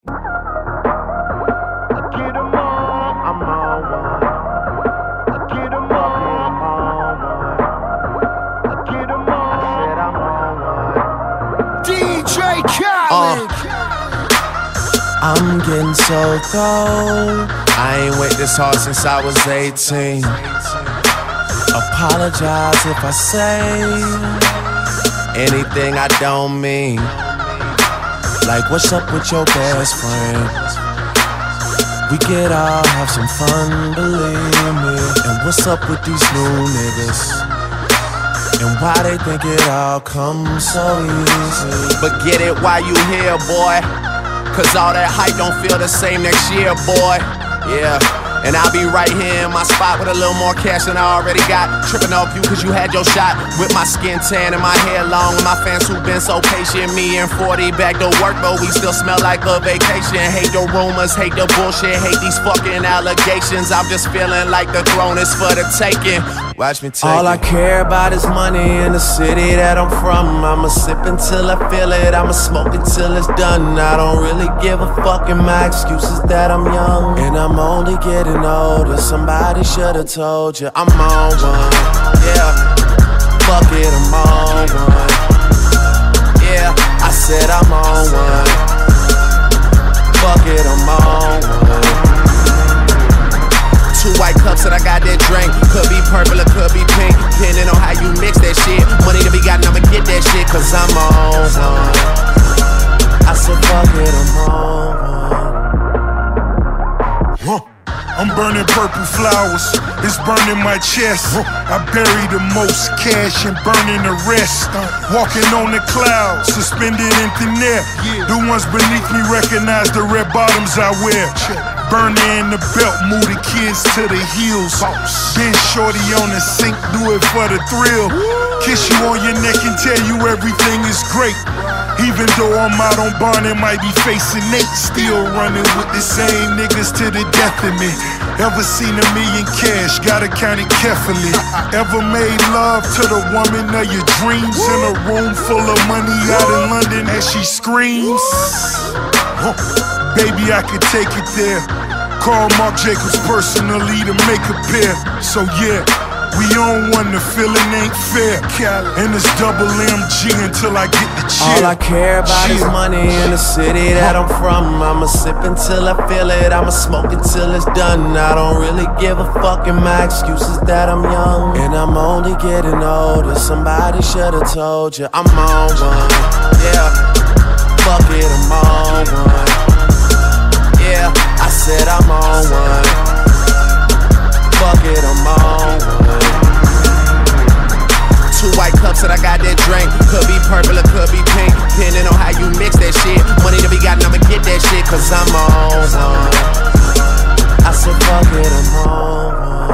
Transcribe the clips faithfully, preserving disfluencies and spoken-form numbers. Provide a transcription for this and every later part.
Get 'em all, I'm on one. Get 'em all, I'm on one. Get 'em all, I said I'm on one. D J Khaled. Uh, I'm getting so cold. I ain't wait this hard since I was eighteen. Apologize if I say anything I don't mean. Like, what's up with your best friend? We could all have some fun, believe me. And what's up with these new niggas? And why they think it all comes so easy? But get it while you here, boy. Cause all that hype don't feel the same next year, boy. Yeah. And I'll be right here in my spot with a little more cash than I already got. Tripping off you cause you had your shot. With my skin tan and my hair long. And my fans who been so patient. Me and forty back to work, but we still smell like a vacation. Hate the rumors, hate the bullshit, hate these fucking allegations. I'm just feeling like the throne is for the taking. Watch me take All it. I care about is money in the city that I'm from. I'ma sip until I feel it, I'ma smoke until it's done. I don't really give a fuck, and my excuse is that I'm young. And I'm only getting older, somebody should've told you I'm on one, yeah. Fuck it, I'm on one, yeah. I said I'm on one. Fuck it, I'm on one. Two white cups that I got that drink. Could be purple or could be pink, depending on how you mix that shit. Money to be got, I'ma get that shit, cause I'm on one. I said fuck it, I'm on one. Huh. I'm burning purple flowers, it's burning my chest. I bury the most cash and burning the rest. Walking on the clouds, suspended in thin air. The ones beneath me recognize the red bottoms I wear. Burner in the belt, move the kids to the heels. Been shorty on the sink, do it for the thrill. Kiss you on your neck and tell you everything is great. Even though I'm out on bond and might be facing Nate, still running with the same niggas to the death of me. Ever seen a million cash, gotta count it carefully. Ever made love to the woman of your dreams in a room full of money out in London as she screams? Huh. Baby, I could take it there. Call Marc Jacobs personally to make a pair. So yeah, we on one, the feeling ain't fair. And it's double M G until I get the cheer. All I care about is money in the city that I'm from. I'ma sip until I feel it, I'ma smoke until it's done. I don't really give a fuck, and my excuse is that I'm young. And I'm only getting older, somebody should've told you I'm on one, yeah. Fuck it, I'm on one, yeah. I said I'm on one. Fuck it, I'm on one. Two white cups that I got that drink. Could be purple or could be pink, depending on how you mix that shit. Money to be got, I'ma get that shit, cause I'm on one. I said fuck it, I'm on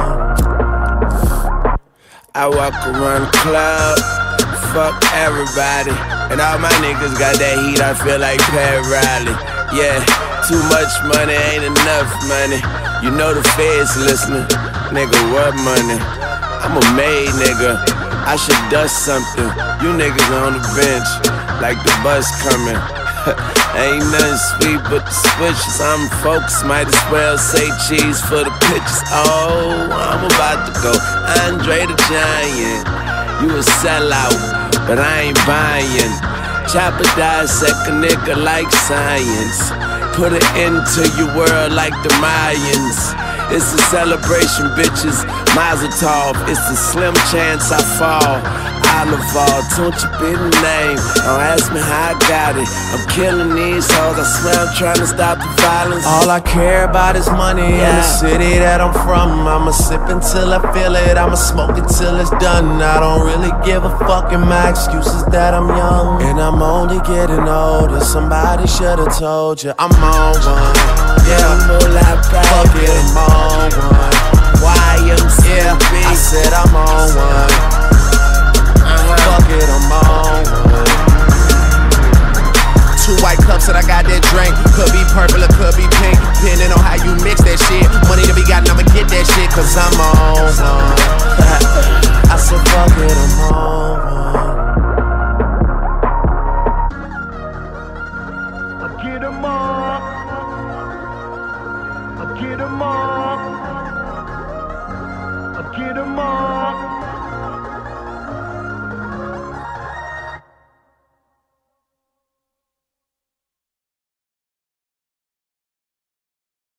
one. I walk around the club, fuck everybody. And all my niggas got that heat, I feel like Pat Riley. Yeah, too much money ain't enough money. You know the feds listening. Nigga, what money? I'm a made nigga, I should dust something. You niggas on the bench, like the bus coming. Ain't nothing sweet but the switches. I'm focused, might as well say cheese for the pictures. Oh, I'm about to go Andre the Giant. You a sellout, but I ain't buying. Chopper dissect a nigga like science. Put it into your world like the Mayans. It's a celebration, bitches. Mazel tov. It's a slim chance I fall. Olive oil, don't you be the name. Don't ask me how I got it. I'm killing these hoes. I swear I'm trying to stop the violence. All I care about is money yeah. in the city that I'm from. I'ma sip until I feel it, I'ma smoke until it's done. I don't really give a fuck, and my excuse is that I'm young. And I'm only getting older, somebody should've told you I'm on one, yeah. Fuck it, I'm on one. Y M C A, yeah. I said I'm on one. Fuck it, I'm on one. Two white cups that I got that drink. Could